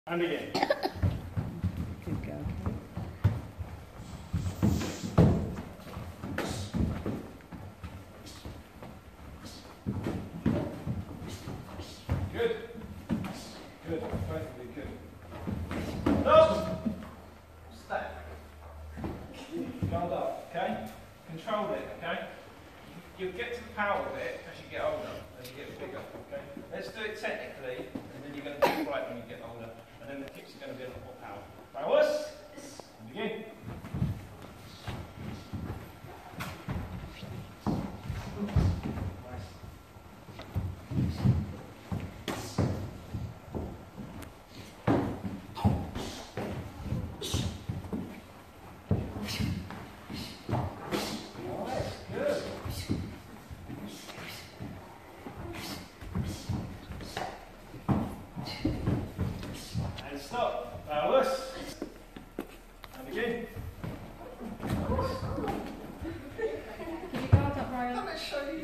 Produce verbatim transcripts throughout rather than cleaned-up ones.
And again. Good girl. Good. Good. Perfectly good. Stop. Step. Guard up, okay? Control it, okay? You'll get to the power bit as you get older, as you get bigger, okay? Let's do it technically, and then you're going to do it right when you get older, and then the kicks are going to be a lot more power. Powers. And begin. Stop. Powers. And again. Can you guard up, Ryan? I'm going to show you.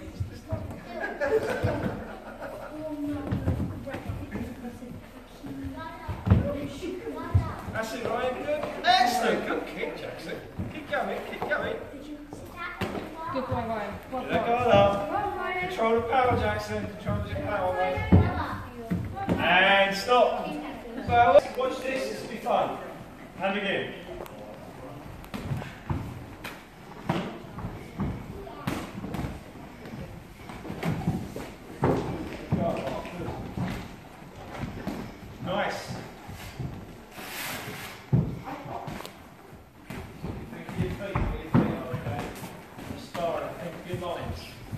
That's it, Ryan. Good. Excellent. Good kick, Jackson. Keep going. Keep going. Good boy, Ryan. Well Let done. go up. Come on, Ryan. Control the power, Jackson. Control the power, mate. And stop. Powers. Watch this. This will be fun. And again. Nice. Think of your feet, where your feet are, okay? Sparring, think of your lines.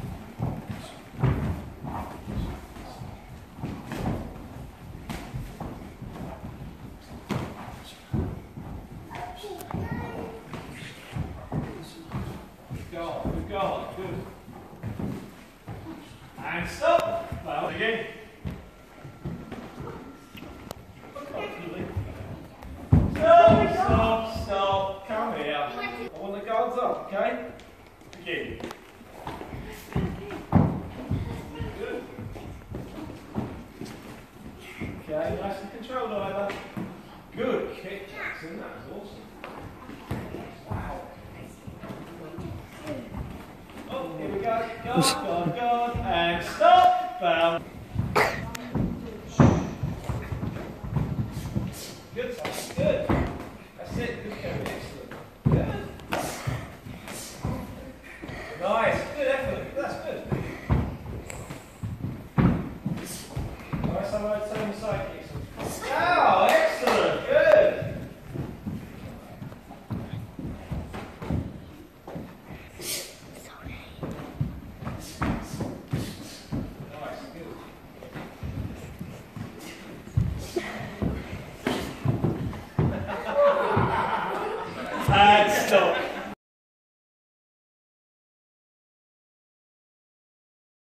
Good guard, good guard, good. And stop. Well, again. Stop, stop, stop. Come here. I want the guards up, okay? Begin. Good. Okay, nice and controlled, Ida. Good kick, Jackson. That was awesome. Wow. Oh, here we go. Guard, guard, guard. And stop. Bound. Good, good. That's it. Good, Kevin. Excellent. Good. Nice. Good effort. That's good. Nice. I'm going to turn the side kicks. Oh, excellent. Good. Nice. Good. And stop.